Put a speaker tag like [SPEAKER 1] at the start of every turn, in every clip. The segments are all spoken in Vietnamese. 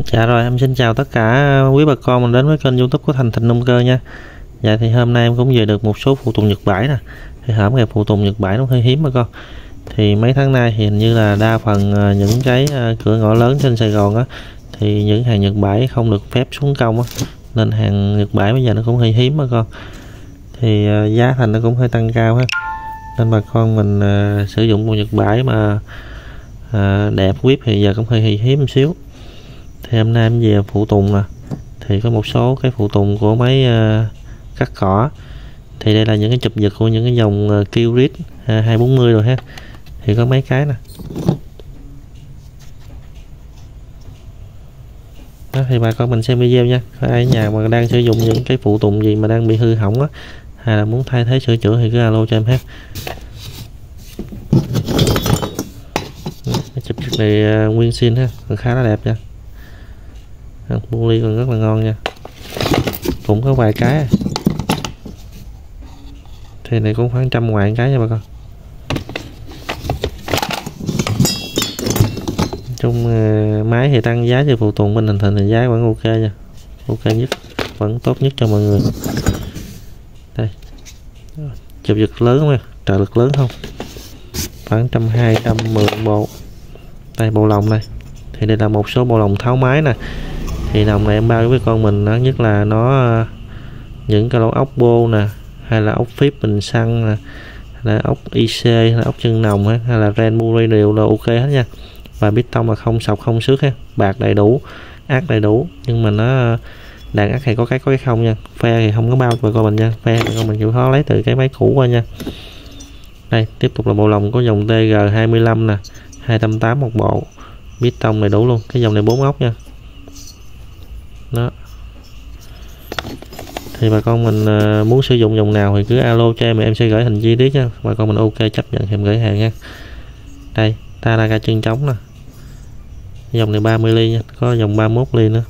[SPEAKER 1] Dạ rồi, em xin chào tất cả quý bà con mình đến với kênh YouTube của Thành Thịnh Nông Cơ nha. Dạ thì hôm nay em cũng về được một số phụ tùng Nhật bãi nè. Thì hổm gặp phụ tùng Nhật bãi nó hơi hiếm bà con. Thì mấy tháng nay thì hình như là đa phần những cái cửa ngõ lớn trên Sài Gòn á thì những hàng Nhật bãi không được phép xuống công á, nên hàng Nhật bãi bây giờ nó cũng hơi hiếm bà con. Thì giá thành nó cũng hơi tăng cao ha. Nên bà con mình sử dụng một Nhật bãi mà đẹp whip thì giờ cũng hơi hiếm một xíu. Thì hôm nay em về phụ tùng nè, thì có một số cái phụ tùng của máy cắt cỏ. Thì đây là những cái chụp giật của những cái dòng Kyrit 240 rồi ha. Thì có mấy cái nè. Đó, thì bà con mình xem video nha. Có ai ở nhà mà đang sử dụng những cái phụ tùng gì mà đang bị hư hỏng á, hay là muốn thay thế sửa chữa thì cứ alo cho em ha. Cái chụp giật này nguyên zin ha, còn khá là đẹp nha. Bu ly còn rất là ngon nha, cũng có vài cái thì này cũng khoảng 100 ngoại cái nha bà con. Trong máy thì tăng giá cho phụ tùng bên Thành Thịnh thì giá vẫn ok nha, ok nhất, vẫn tốt nhất cho mọi người. Đây chụp giật lớn không, trợ lực lớn không, khoảng 120 110 bộ. Đây bộ lồng này, thì đây là một số bộ lồng tháo máy nè. Thì đồng này em bao với con mình, nó nhất là nó những cái lỗ ốc bô nè, hay là ốc phíp bình xăng nè, hay là ốc IC, hay là ốc chân nòng hay là ren buri đều là ok hết nha. Và piston mà không sọc không xước ha, bạc đầy đủ, ác đầy đủ. Nhưng mà nó đàn ác thì có cái không nha. Phe thì không có bao cho con mình nha, phe thì con mình chịu khó lấy từ cái máy cũ qua nha. Đây tiếp tục là bộ lồng có dòng TG25 nè, 280 một bộ, piston đầy đủ luôn. Cái dòng này 4 ốc nha. Đó, thì bà con mình muốn sử dụng dòng nào thì cứ alo cho em sẽ gửi hình chi tiết nha. Bà con mình ok chấp nhận em gửi hàng nha. Đây Taraka chân trống nè, dòng này 30 ly nha, có dòng 31 ly nữa.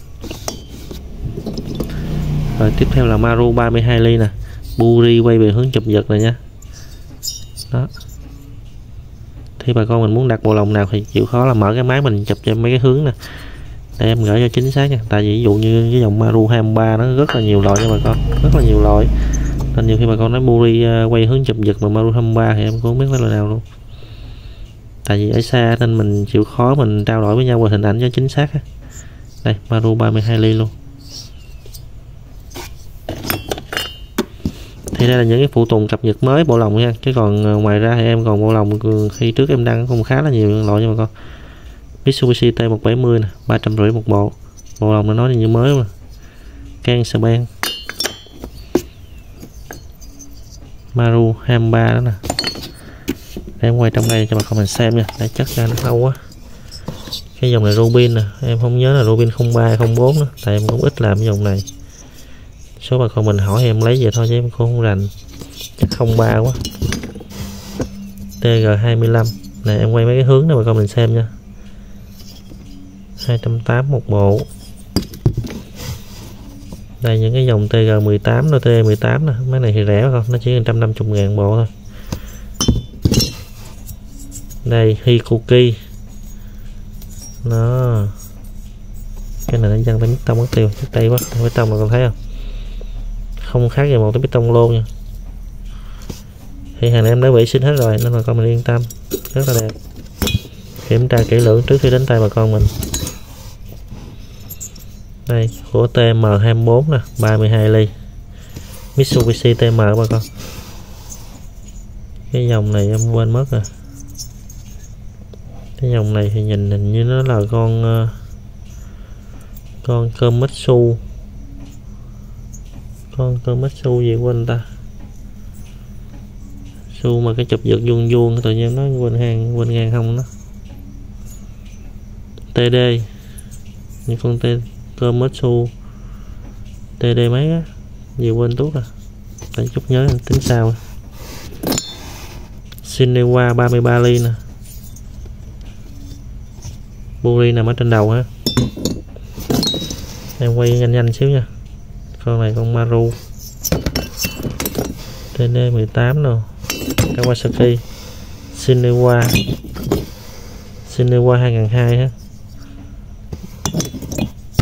[SPEAKER 1] Rồi tiếp theo là Maru 32 ly nè, Buri quay về hướng chụp giật này nha. Đó, thì bà con mình muốn đặt bộ lồng nào thì chịu khó là mở cái máy mình chụp cho mấy cái hướng nè để em gửi cho chính xác nha. Tại vì ví dụ như cái dòng Maru 23 nó rất là nhiều loại nha bà con, rất là nhiều loại, nên nhiều khi bà con nói Buri quay hướng chụp giật mà Maru 23 thì em cũng không biết lấy loại nào luôn. Tại vì ở xa nên mình chịu khó mình trao đổi với nhau về hình ảnh cho chính xác ha. Đây Maru 32 ly luôn. Thì đây là những cái phụ tùng cập nhật mới bộ lồng nha, chứ còn ngoài ra thì em còn bộ lồng khi trước em đăng cũng khá là nhiều loại nha bà con. Mitsubishi T170 nè, 350 một bộ, bộ lồng nó nói như mới mà. Can Span Maru 23 đó nè. Để em quay trong đây cho bà con mình xem nha, để chất ra nó lâu quá. Cái dòng này Rubin nè, em không nhớ là Rubin 03 04 nữa, tại em cũng ít làm cái dòng này. Số bà con mình hỏi em lấy vậy thôi chứ em cũng không rành, chắc 03 quá. TG25 này, em quay mấy cái hướng để bà con mình xem nha. 280 một bộ. Đây những cái dòng TG18 nó T18 nè, mấy này thì rẻ không, nó chỉ 150.000 bộ thôi. Đây Hikoki, nó cái này nó dăng tới piston mất tiêu, chắc đây quá, piston mà con thấy không, không khác gì một cái piston lô nha. Thì hàng này em đã vệ sinh hết rồi nên bà con mình yên tâm, rất là đẹp. Kiểm tra kỹ lưỡng trước khi đến tay bà con mình. Đây của TM24 nè, 32 ly, Mitsubishi TM bà con. Cái dòng này em quên mất rồi. Cái dòng này thì nhìn hình như nó là con Komatsu, con Komatsu gì quên ta, su mà cái chụp giật vuông vuông tự nhiên nó quên ngang không đó. TD như con Komatsu TD mấy á, gì quên tuốt rồi, để chút nhớ tính sao. Shinewa 33 ly nè, Buri nằm ở trên đầu ha. Em quay nhanh xíu nha. Con này con Maru TD18 rồi, Kawasaki Shinewa 2002 ha.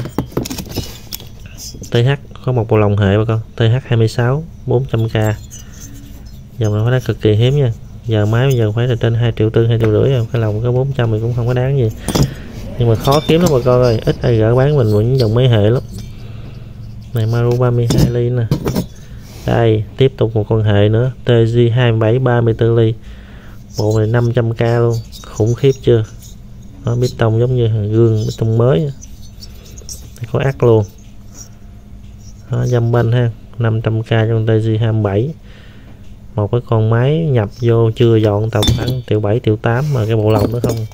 [SPEAKER 1] TH có một bộ lòng hệ bà con, TH26 400k. Giờ mình phải đá cực kỳ hiếm nha. Giờ máy bây giờ phải là trên 2,4 triệu 2,5 triệu rồi. Cái lòng có 400 thì cũng không có đáng gì, nhưng mà khó kiếm lắm bà con ơi, ít ai gỡ bán mình những dòng mấy hệ lắm. Này Maru 32 ly nè. Đây tiếp tục một con hệ nữa, TG 27 34 ly. Bộ này 500k luôn, khủng khiếp chưa. Nó bít tông giống như gương bít tông mới. Đây có ác luôn. Đó, dăm banh ha, 500k trong TG 27. Một cái con máy nhập vô chưa dọn tầm khoảng 1,7 triệu 8 mà cái bộ lòng nữa không.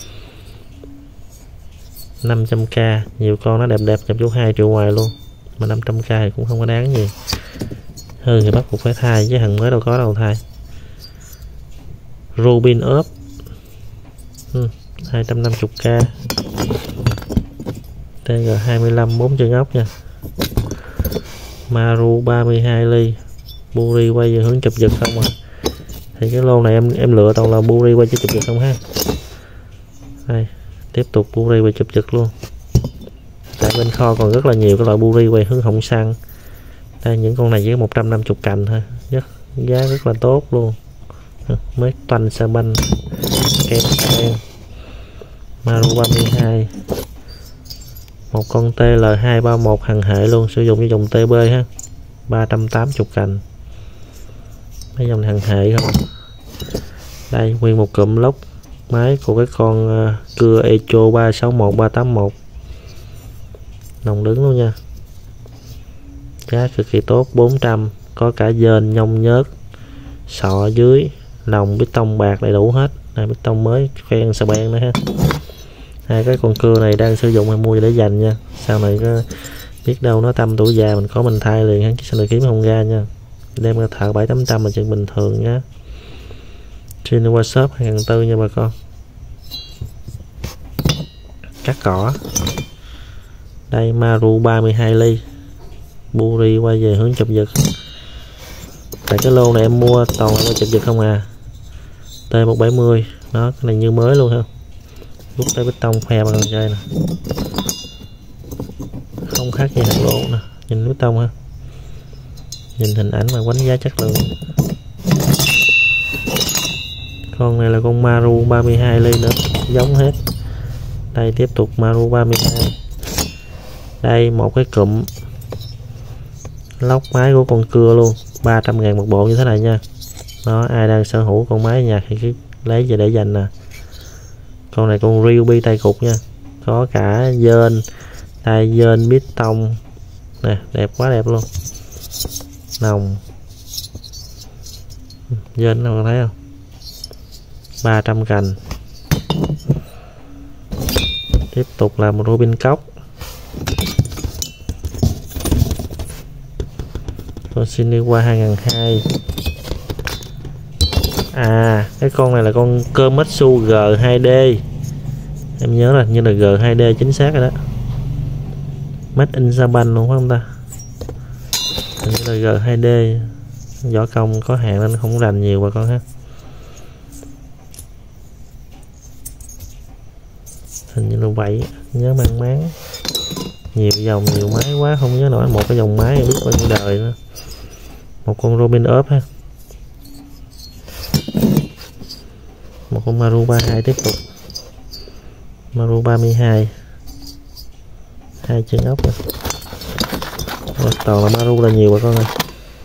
[SPEAKER 1] 500k, nhiều con nó đẹp đẹp nhập vô 2 triệu ngoài luôn, mà 500k thì cũng không có đáng gì. Hư thì bắt buộc phải thay, chứ thằng mới đâu có đâu thay. Rubin ốp 250k. TG25 4 chân ốc nha. Maru 32 ly. Buri quay về hướng chụp giật không à. Thì cái lô này em lựa toàn là Buri quay cho chụp giật không ha. Đây tiếp tục Buri quay chụp giật luôn. Tại bên kho còn rất là nhiều cái loại Buri quay hướng hồng xăng. Đây những con này với 150 cành thôi, giá rất là tốt luôn. Mới toanh sa banh kèm Maru 32. Một con TL231 hàng hệ luôn, sử dụng như dòng TB ha, 380 cành. Mấy dòng hàng hệ không. Đây nguyên một cụm lốc máy của cái con cưa Echo 361 381. Nòng đứng luôn nha. Giá cực kỳ tốt, 400, có cả dền nhông nhớt, sọ dưới, lòng bê tông bạc đầy đủ hết. Này bê tông mới khen sà beng nữa ha. Hai cái con cưa này đang sử dụng hay mua để dành nha, sau này có biết đâu nó tầm tuổi già mình có mình thay liền ha, chứ sao được kiếm không ra nha. Đem ra thợ 700-800 là chuyện bình thường nhá. Trên qua shop 2004 nha bà con. Cắt cỏ. Đây Maru 32 ly. Buri quay về hướng chụp giật. Tại cái lô này em mua toàn là chụp giật không à. T170 đó, cái này như mới luôn ha. Rút tay bê tông khoe bằng dây nè, không khác gì hạt lô nè. Nhìn bê tông ha, nhìn hình ảnh mà đánh giá chất lượng. Con này là con Maru 32 ly nữa, giống hết. Đây tiếp tục Maru 32. Đây một cái cụm lóc máy của con cưa luôn, 300.000 một bộ như thế này nha. Đó, ai đang sở hữu con máy nhà thì cứ lấy về để dành nè. Con này con Ryobi tay cục nha, có cả dên, tay dên bít tông nè, đẹp quá đẹp luôn. Nòng dên nào thấy không, 300 cành. Tiếp tục là một Rubin cốc. Con Siniwa 2002. À cái con này là con Komatsu G2D, em nhớ là như là G2D chính xác rồi đó. Made in Japan luôn phải không ta, hình như là G2D. Võ công có hạn nên không rành nhiều bà con ha. Hình như là vậy, nhớ mang máng. Nhiều dòng nhiều máy quá không nhớ nổi một cái dòng máy biết bao nhiêu đời nữa. Một con Robin ốp ha. Một con Maru 32 tiếp tục. Maru 32. Hai chân ốc rồi. Toàn là Maru là nhiều bà con ơi.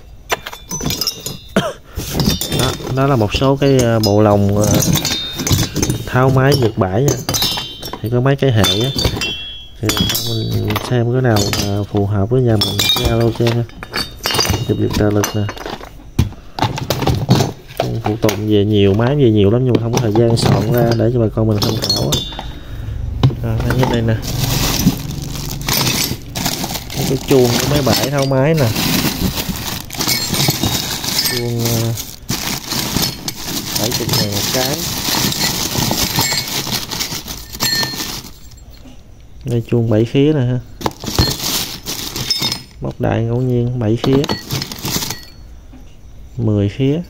[SPEAKER 1] Đó là một số cái bộ lòng tháo máy giật bãi nha. Thì có mấy cái hệ á, thì mình xem cái nào phù hợp với nhà mình cái alo cho nha. Chụp giật trợ lực nè. Phụ tùng về nhiều, máy về nhiều lắm nhưng mà không có thời gian soạn ra để cho bà con mình tham khảo. Như đây nè, cái chuông của mấy bãi tháo máy nè, chuông 70.000 một cái. Đây chuông 7 khía nè ha, bóc đại ngẫu nhiên 7 khía, 10 khía.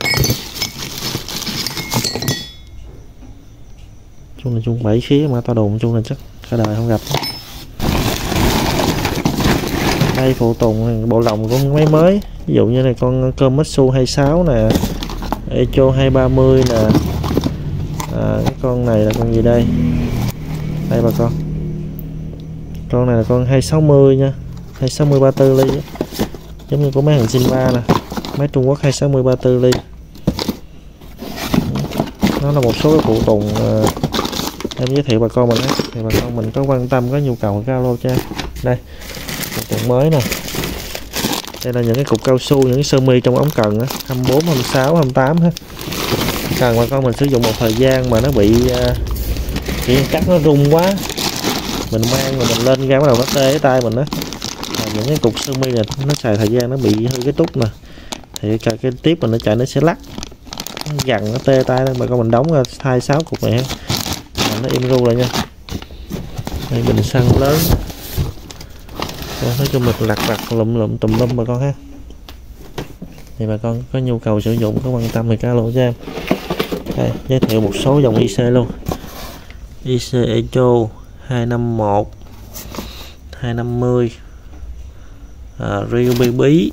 [SPEAKER 1] Chuông là chuông 7 khía mà to đùng, chuông là chắc cả đời không gặp. Đây phụ tùng bộ lồng của máy mới, ví dụ như này con Komatsu 26 nè, Echo 230 nè, cái con này là con gì đây, đây bà con này là con 260 nha, 260 34 ly, giống như của mấy hàng Sinva nè, máy Trung Quốc 260 34 ly. Nó là một số cái phụ tùng em giới thiệu bà con mình á, thì bà con mình có quan tâm, có nhu cầu cái alo cho em. Đây phụ tùng mới nè, đây là những cái cục cao su, những cái sơ mi trong ống cần á, 24, 26, 28 ha. Cần bà con mình sử dụng một thời gian mà nó bị cắt nó rung quá, mình mang rồi mình lên ra bắt đầu nó tê cái tay mình á, những cái cục sơ mi này nó xài thời gian nó bị hư cái tút nè, thì cái tiếp mình nó chạy nó sẽ lắc, nó dằn, nó tê tay, mà con mình đóng ra thay 6 cục này ha, nó im ru lại nha. Đây bình xăng lớn, nói chung là lặt vặt lụm tùm lum bà con ha. Thì bà con có nhu cầu sử dụng, có quan tâm thì alo cho em. Đây, giới thiệu một số dòng IC luôn. IC Echo 251, 250, Ryu Bí,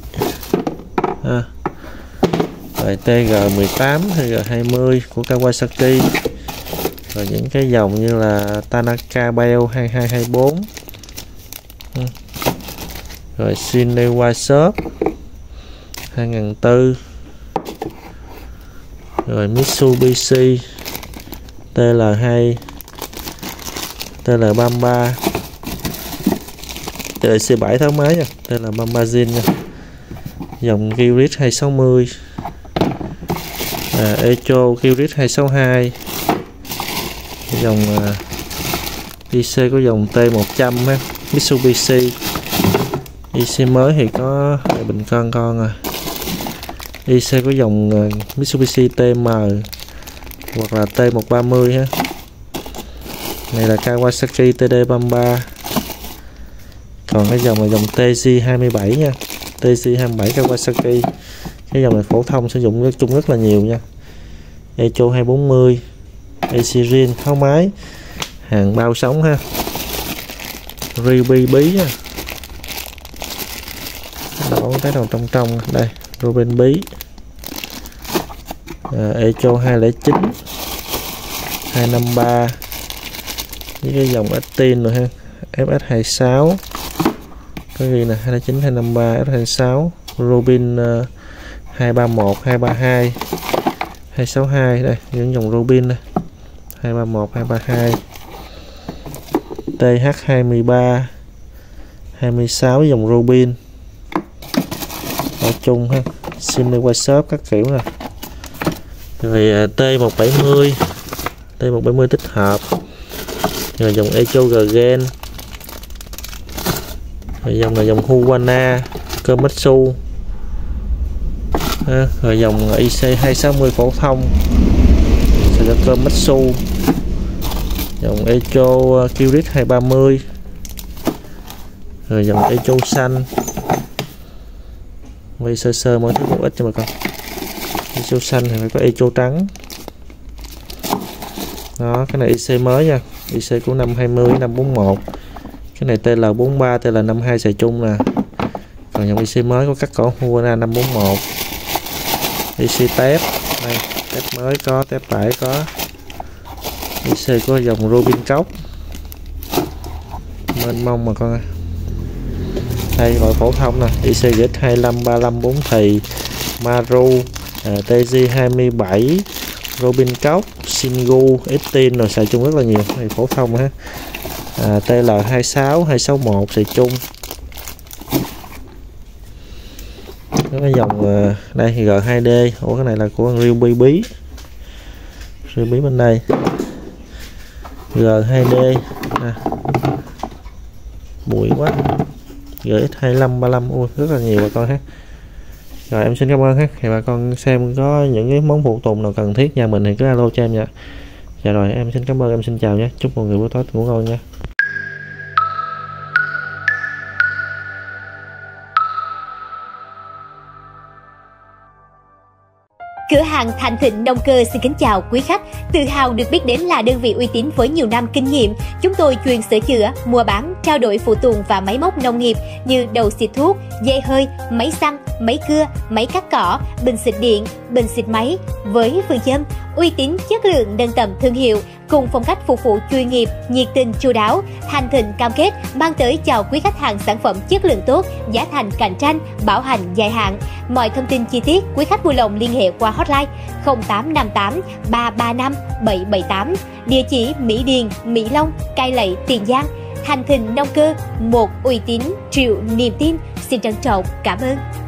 [SPEAKER 1] rồi TG18, TG20 của Kawasaki, rồi những cái dòng như là Tanaka Bell 2224, rồi Shinewa Shop 2004, rồi Mitsubishi TL2, TL33, TC7 tháo máy nha, TL33 zin nha, dòng Kyrit 260, Echo Kyrit 262, dòng IC có dòng T100 ha, Mitsubishi. IC mới thì có bình con rồi. IC có dòng Mitsubishi TM hoặc là T130 ha. Này là Kawasaki TD33. Còn cái dòng là dòng TG27 nha, TG27 Kawasaki. Cái dòng này phổ thông sử dụng chung rất là nhiều nha. Echo 240, Asirin tháo máy, hàng bao sống ha. Ruby Bí nha, đổ cái đầu trong đây, Ruben Bí, Echo 209, 253 với cái dòng Estin rồi ha, FS26 có ghi nè, 209, 253, F26, Rubin 231, 232, 262 đây, những dòng Rubin này, 231, 232, TH23, 26 dòng Rubin ở chung ha, Shinewa Shop các kiểu nè, rồi T170, T170 tích hợp, rồi dòng Echo Gen, rồi dòng là dòng Huwana, Komatsu, rồi dòng IC 260 phổ thông, rồi Komatsu, dòng Echo Kyrit 230, rồi dòng Echo xanh. Quay sơ mỗi thứ một ít cho bà con. Echo xanh thì phải có Echo trắng. Đó, cái này IC mới nha, IC của 520, 541. Cái này TL43, TL52 xài chung nè. Còn dòng IC mới có các cổ Huwana 541. IC tép, đây, tép mới có, tép tải có. IC có dòng Rubin cốc. Mênh mông mà con ơi. Đây loại phổ thông nè, IC GX25, 35, 4 thì, Maru, TG27, Robin cốc, Shingu, Estin rồi xài chung rất là nhiều, này phổ thông ha. TL26, 261 xài chung. Cái dòng đây thì G2D, ủa cái này là của Ruby Bí. Ruby bên đây. G2D nè. Bụi quá. GX25, 35, ui rất là nhiều bà con ha. Rồi em xin cảm ơn ha. Thì bà con xem có những cái món phụ tùng nào cần thiết nhà mình thì cứ alo cho em nha. Dạ rồi em xin cảm ơn, em xin chào nhé. Chúc mọi người buổi tối ngủ ngon nha.
[SPEAKER 2] Cửa hàng Thành Thịnh Nông Cơ xin kính chào quý khách. Tự hào được biết đến là đơn vị uy tín với nhiều năm kinh nghiệm. Chúng tôi chuyên sửa chữa, mua bán, trao đổi phụ tùng và máy móc nông nghiệp như đầu xịt thuốc, dây hơi, máy xăng, máy cưa, máy cắt cỏ, bình xịt điện, bình xịt máy. Với phương châm uy tín, chất lượng, nâng tầm thương hiệu cùng phong cách phục vụ chuyên nghiệp, nhiệt tình, chu đáo, Thành Thịnh cam kết mang tới cho quý khách hàng sản phẩm chất lượng tốt, giá thành cạnh tranh, bảo hành dài hạn. Mọi thông tin chi tiết, quý khách vui lòng liên hệ qua hotline 0858 335 778, địa chỉ Mỹ Điền, Mỹ Long, Cai Lậy, Tiền Giang. Thành Thịnh Nông Cơ, một uy tín triệu niềm tin. Xin trân trọng cảm ơn.